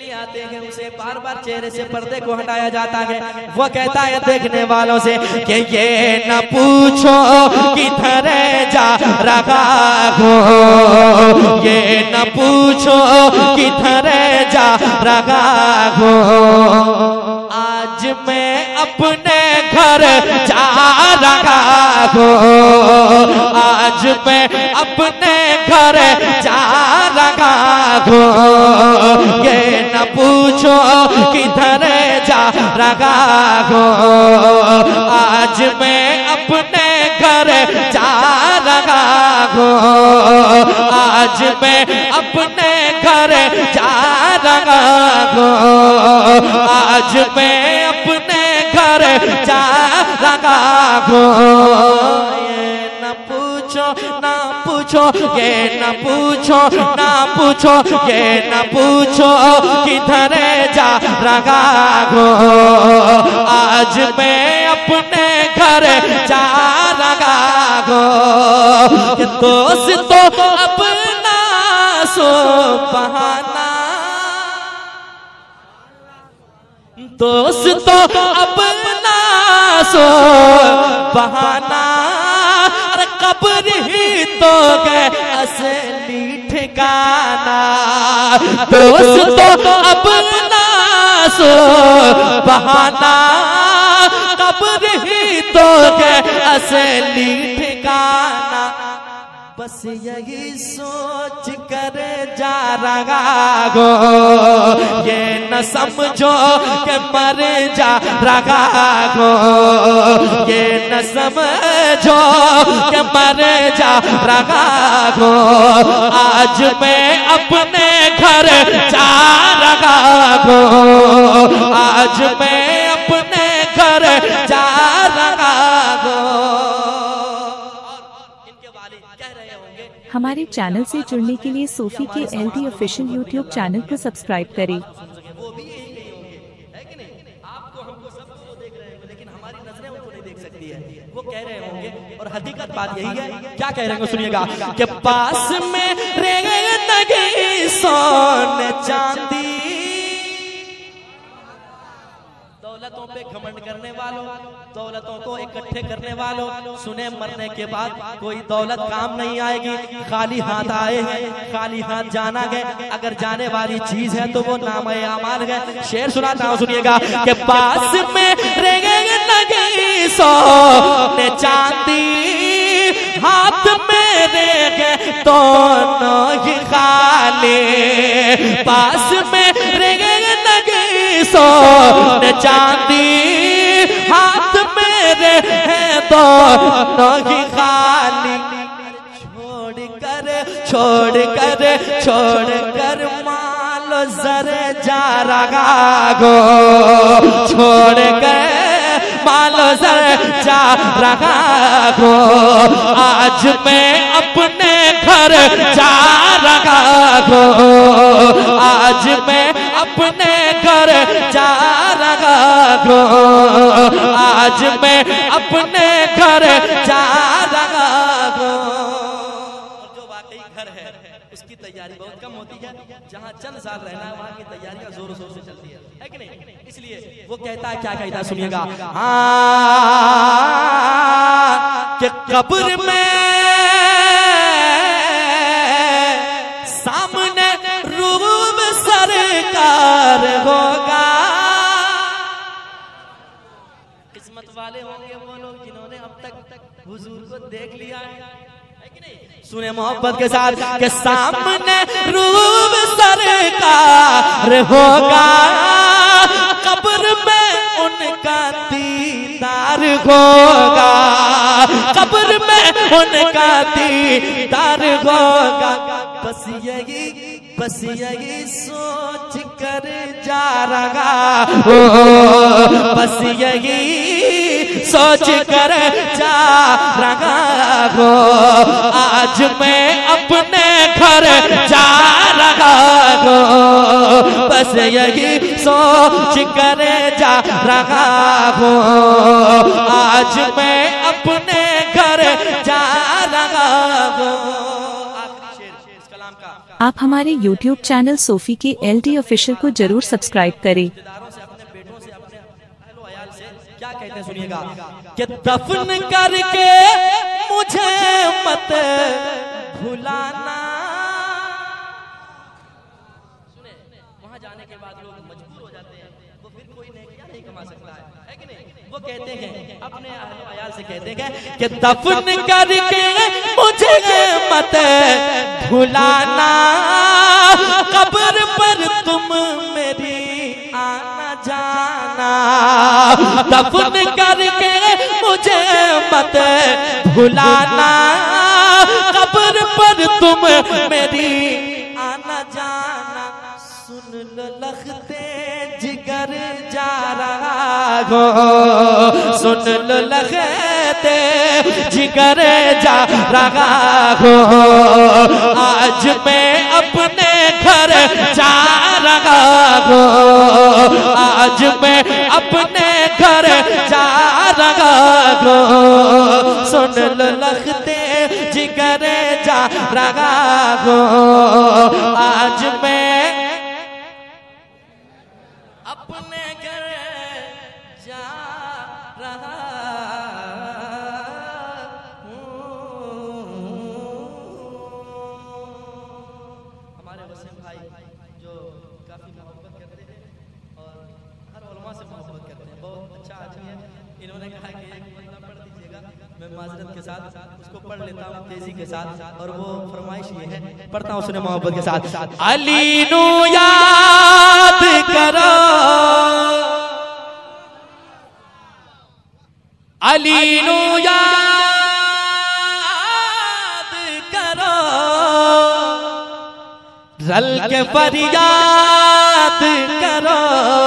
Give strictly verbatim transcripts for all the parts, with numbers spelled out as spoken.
नहीं आते हैं उसे बार बार चेहरे से पर्दे को हटाया जाता है। वो कहता है देखने वालों से कि ये न पूछो किधर जा रहा हो, ये न पूछो किधर जा रहा हो, आज मैं अपने घर जा रहा हूँ, आज मैं अपने घर जा रहा हूँ, ये न पूछो किधर जा रहा हूँ, आज मैं अपने घर जा रहा हूँ, आज मैं अपने घर जा रहा हूँ, आज मैं अपने घर जा रहा हूँ। ये न पूछो ना पूछो, ये न पूछो ना पूछो, ये न पूछो किधर जा रहा हूँ, आज मैं अपने घर जा रहा हूँ। दोस्तों अपना सो बहाना, दोस्तों अपना सो बहाना, अरे कब्र ही तो है असली ठिकाना, दोस्तों अपना सो बहाना, कब्र ही तो है असली ठिकाना। बस यही सोच कर जा रहा हूँ, ये न समझो कि मर जा रहा हूँ, ये न समझो कि मर जा रहा हूँ, आज मैं अपने घर जा रहा हूँ, आज मैं अपने घर जा रहा हूँ। हमारे चैनल से जुड़ने के लिए Sofi K L D official YouTube channel को सब्सक्राइब करें। वो भी यही कही होंगे, है कि नहीं? आपको हमको सबको वो देख रहे होंगे, लेकिन हमारी नजरें उनको नहीं देख सकती है। वो कह रहे होंगे और हकीकत बात यही है। क्या कह रहे होंगे सुनिएगा कि पास में रहेगी सोने चांदी, दौलतों पे घमंड करने वालों, दौलतों को इकट्ठे करने वालों, सुने मरने के बाद कोई दौलत काम नहीं आएगी, खाली हाथ आए हैं खाली हाथ जाना गए, अगर जाने वाली चीज है तो वो नाम आमाल है। शेर सुनाता हूं सुनिएगा कि पास में रहेगी सोने चांदी, हाथ में रहेगे दोनों ही खाली, पास में रहेगी सोने चांदी, हाथ मेरे हैं दोनों ही खाली। छोड़ कर छोड़ कर छोड़ कर मालो जरे जा रहा हो, छोड़ कर मालो जरे जा रहा हो, आज मैं अपने घर जा रहा हो, आज मैं अपने घर जा रहा हूँ, आज मैं अपने घर जा रहा हूँ। और जो वाकई घर है उसकी तैयारी बहुत कम होती है, जहाँ चंद साल रहना है वहाँ की तैयारियां जोरों शोर से चलती है, है कि नहीं? इसलिए वो कहता है, क्या कहता है सुनिएगा, हाँ कि कब्र में सामने रूब सरकार होगा, किस्मत वाले होंगे वो लोग जिन्होंने अब तक हुजूर को देख लिया है, है कि नहीं? सुने मोहब्बत के साथ के सामने रूब सरकार होगा, कब्र में उनका दीदार होगा, कब्र में उनका दीदार होगा। बस यही बस यही सोच कर जा रहा हो, बस यही सोच कर जा रहा हो, आज मैं अपने घर जा रहा हो, बस यही सोच कर जा रहा हो, आज मैं अपने घर जा रहा हो। आखिरी शेर इस कलाम का आप हमारे YouTube channel Sofi K L D official को जरूर सब्सक्राइब करें। रिश्तेदारों से, अपने बेटों से, अपने अहलो अयाल से क्या कहते हैं सुनिएगा कि दफन करके मुझे मत भुलाना। सुने, वहां जाने के बाद लोग मजबूर हो जाते हैं, वो फिर कोई नेकियां नहीं कमा सकता है, है कि नहीं? वो कहते हैं, अपने अहलो अयाल से कहते हैं कि दफन करके मुझे मत भुलाना, कब्र पर तुम मेरी आना जाना। दफन करके मुझे मत भुलाना, कब्र पर तुम मेरी आना जाना। सुन लो लखते जिगर जा रहा हो, सुन लो लखते जिगर जा रहा हो। आज मैं अपने घर जा रहा हो, आज मैं अपने घर जा रहा हो। सुन लो लखते जिगर जा रहा हो, आज मैं अपने घर जा रहा हूँ। हमारे वसीम भाई जो काफी मोहब्बत करते हैं और हर उलमा से मोहब्बत करते हैं, बहुत अच्छा आदमी है। इन्होंने कहा कि एक बंदा पढ़ दीजिएगा, मैं माजरत के साथ उसको पढ़ लेता हूँ तेजी के साथ, और वो फरमाइश ये है, पढ़ता हूँ उसने मोहब्बत के साथ। अली नू याद करो, अली नू याद करो, रल के फरियाद करो।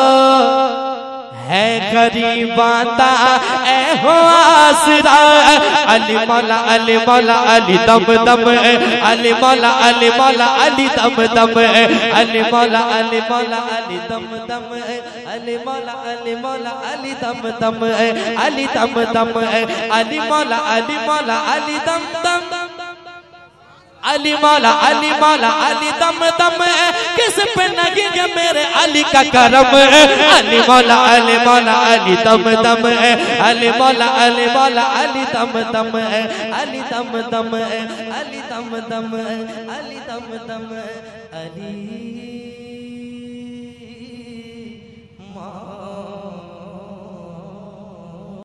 है गरीबाता ए हो आसरा, अली मौला अली मौला अली दम दम, अली मौला अली मौला अली दम दम, अली मौला अली मौला अली दम दम, अली मौला अली मौला अली दम दम, अली दम दम, अली मौला अली मौला अली दम दम, अली मौला अली मौला अली दम दम। किस पे नहीं है मेरे अली का करम, अली मौला अली मौला अली दम दम, अली मौला अली मौला अली दम दम, अली दम दम, अली दम दम, अली दम दम, अली मौला।